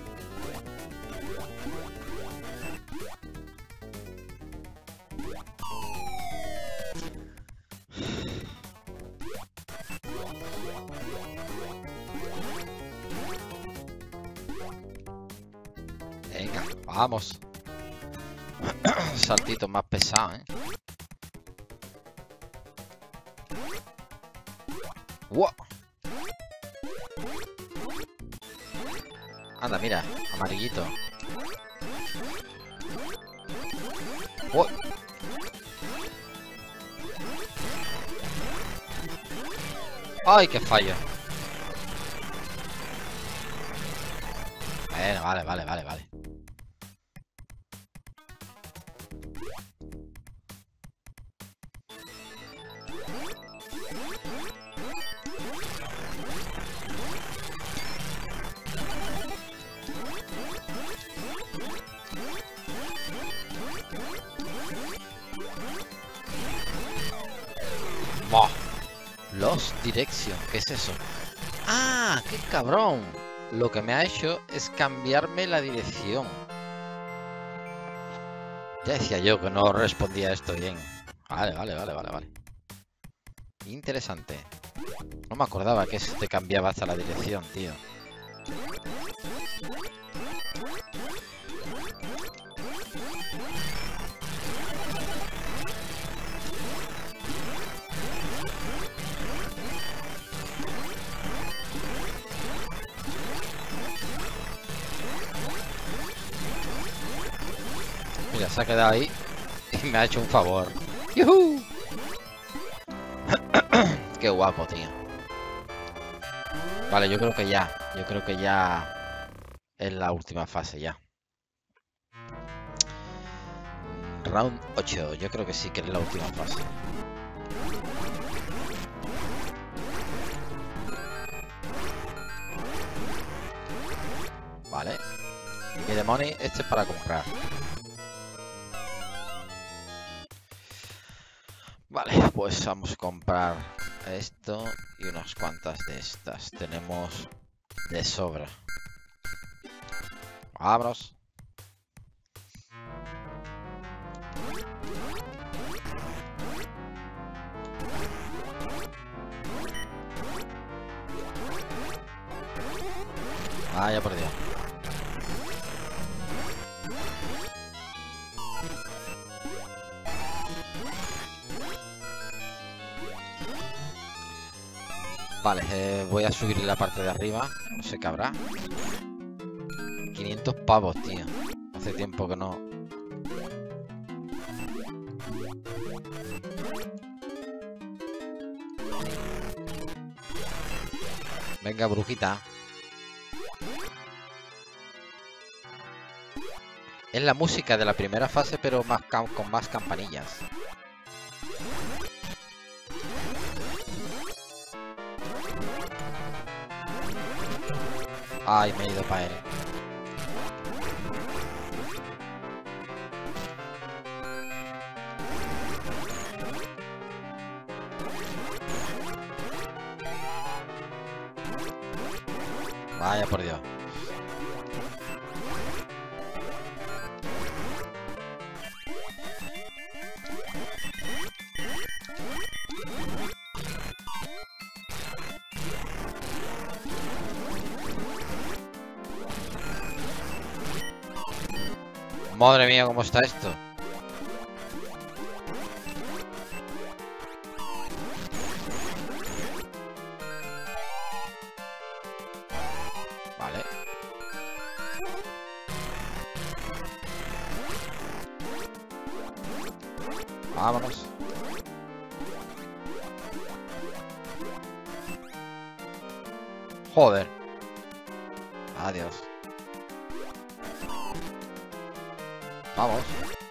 Venga, vamos. Saltito más pesado, ¿eh? ¡Wow! Anda, mira, amarillito. ¡Wow! ¡Ay, qué fallo! Bueno, vale, vale, vale, vale. Buah. Lost Direction, ¿qué es eso? ¡Ah! ¡Qué cabrón! Lo que me ha hecho es cambiarme la dirección. Ya decía yo que no respondía esto bien. Vale, vale, vale, vale, vale. Interesante. No me acordaba que se te cambiaba hasta la dirección, tío. Mira, se ha quedado ahí y me ha hecho un favor. ¡Yuhu! Qué guapo, tío. Vale, yo creo que ya. Yo creo que ya es la última fase ya. Round ocho. Yo creo que sí que es la última fase. Vale. Y de money, este es para comprar. Vale, pues vamos a comprar esto y unas cuantas de estas. Tenemos de sobra. Vámonos. Vaya por Dios. Vale, eh, voy a subir la parte de arriba. No sé qué habrá. quinientos pavos, tío. Hace tiempo que no... Venga, brujita. Es la música de la primera fase, pero más con más campanillas. Ay, me he ido para él. Vaya por Dios. Madre mía, ¿cómo está esto? Vale. Vámonos. Joder. Adiós. Vamos.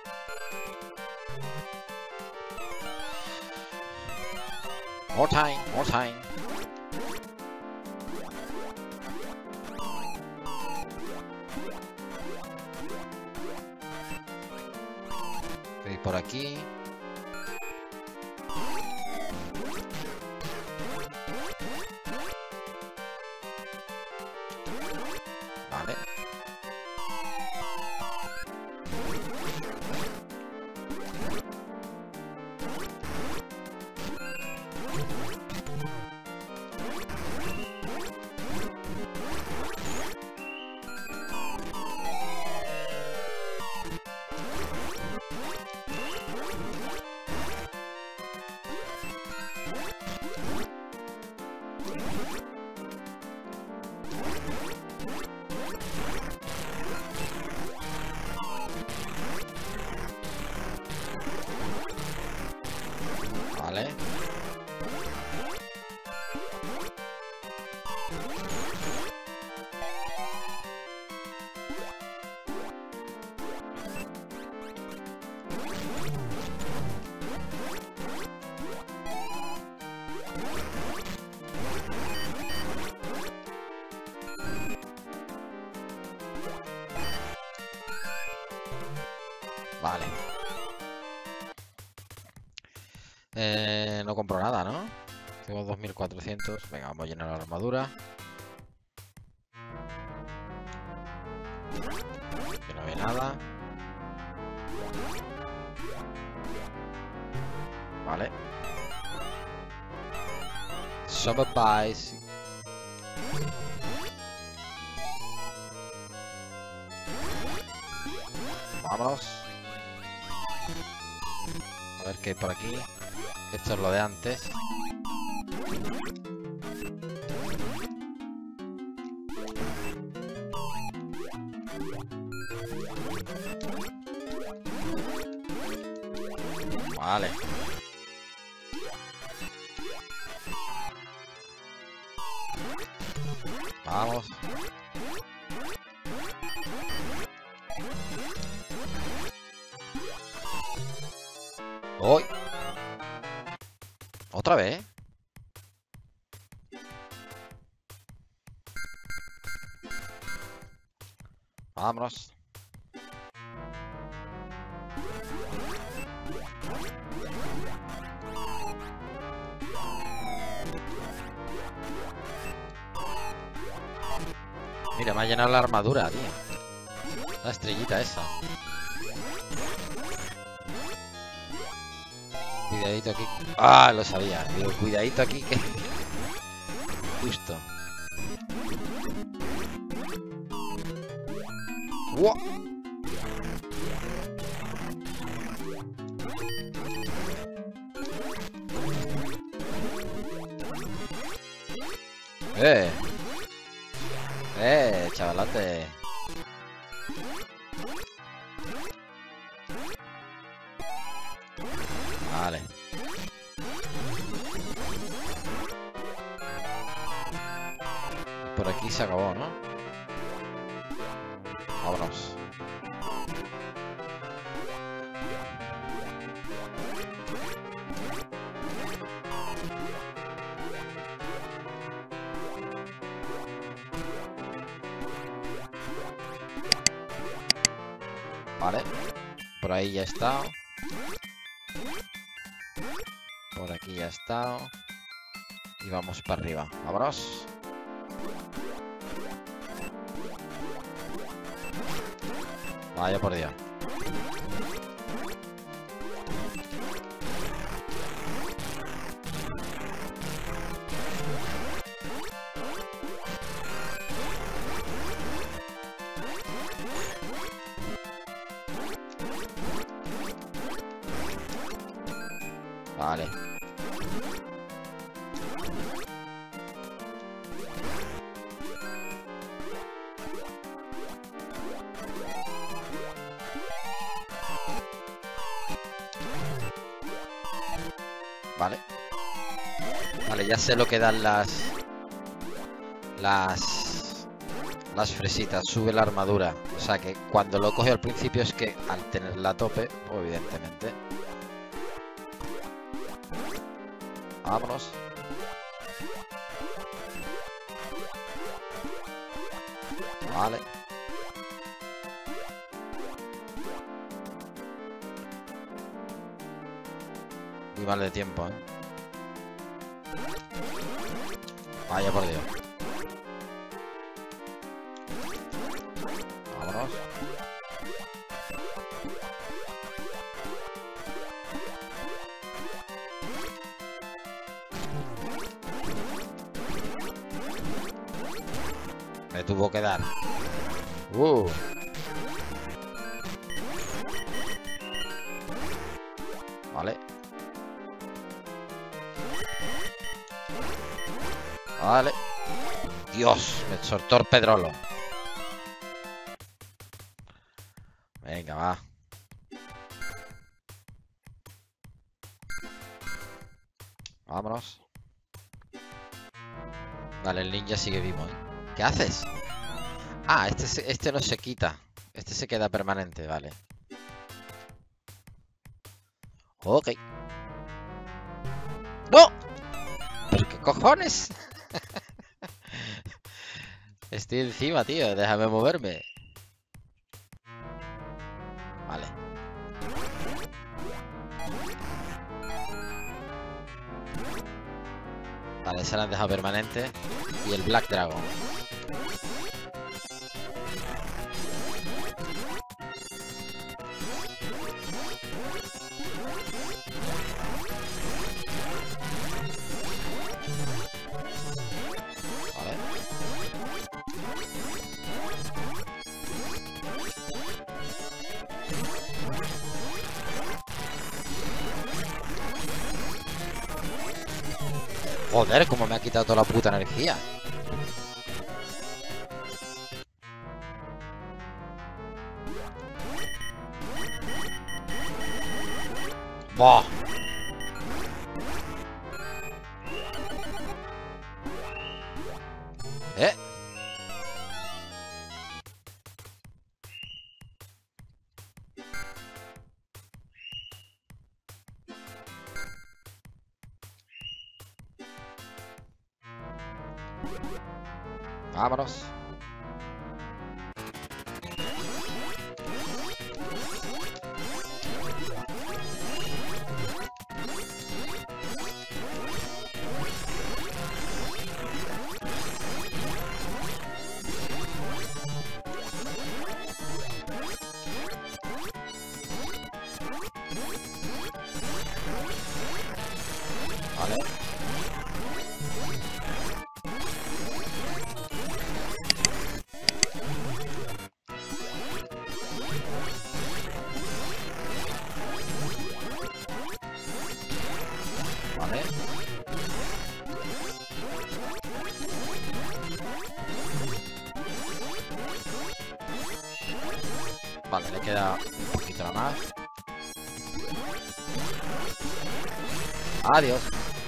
More time, more time. Ok, por aquí. Vale. Vale. Vale. Eh, no compro nada, ¿no? Tengo dos mil cuatrocientos. Venga, vamos a llenar la armadura. Que no ve nada. Vale. Summer Pies. Vámonos. A ver qué hay por aquí. Esto es lo de antes. Vale. Vamos. ¡Uy! ¿Otra vez? Vámonos. Mira, me ha llenado la armadura, tío. La estrellita esa. Cuidadito aquí. Ah, lo sabía. Digo, cuidadito aquí que... Justo. ¡Wow! Eh. Eh, chavalote. Vale. Por aquí se acabó, ¿no? Vámonos. Vale. Por ahí ya está. Por aquí ya está. Y vamos para arriba. Vámonos. Vaya por Dios. Vale. Vale. Vale, ya sé lo que dan las... Las... Las fresitas. Sube la armadura. O sea que cuando lo coge al principio es que al tenerla a tope, pues evidentemente... Vámonos. Vale. Muy mal de tiempo, ¿eh? Vaya por Dios. Vámonos. Me tuvo que dar. Uh. Vale. Vale. Dios, me soltó el pedrolo. Venga, va. Vámonos. Vale, el ninja sigue vivo, ¿eh? ¿Qué haces? Ah, este, se, este no se quita. Este se queda permanente, vale. Ok. ¡Oh! ¿Pero qué cojones? Estoy encima, tío. Déjame moverme. Vale. Vale, se la han dejado permanente. Y el Black Dragon. Joder, cómo me ha quitado toda la puta energía. ¡Buah! ¿Eh? Vámonos. Vale. Vale, le queda un poquito nada más. Adiós.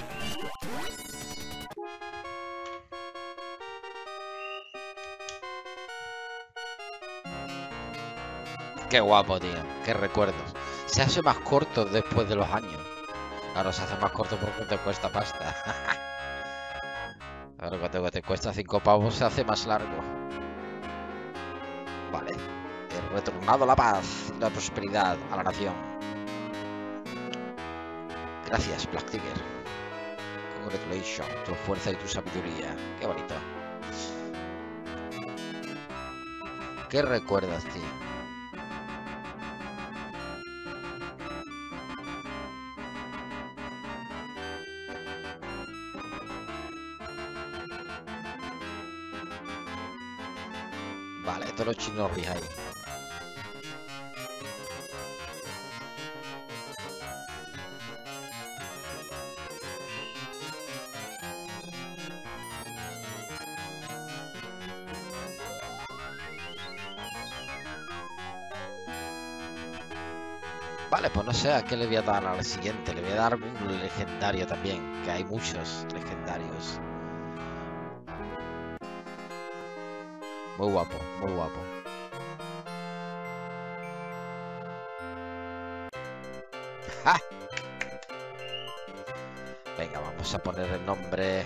Qué guapo, tío. Qué recuerdos. Se hace más corto después de los años. Claro, se hace más corto porque te cuesta pasta. Claro, cuando te cuesta cinco pavos se hace más largo. Vale. He retornado la paz y la prosperidad a la nación. Gracias, Black Tiger. Congratulations, tu fuerza y tu sabiduría. Qué bonito. ¿Qué recuerdas, tío? Vale, esto los chinos Rihai. Vale, pues no sé a qué le voy a dar al siguiente. Le voy a dar un legendario también, que hay muchos legendarios. Muy guapo, muy guapo. ¡Ja! Venga, vamos a poner el nombre.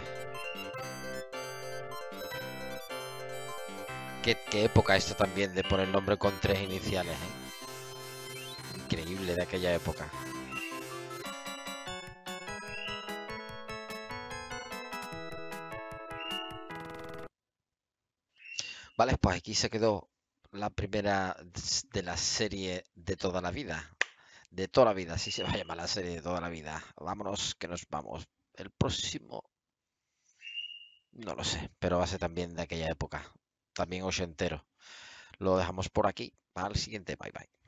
¿Qué, qué época esto también de poner el nombre con tres iniciales, ¿eh? Increíble de aquella época. Vale, pues aquí se quedó la primera de la serie de toda la vida. De toda la vida, así se va a llamar la serie de toda la vida. Vámonos, que nos vamos. El próximo, no lo sé, pero va a ser también de aquella época. También ochentero. Lo dejamos por aquí. Para el siguiente, bye bye.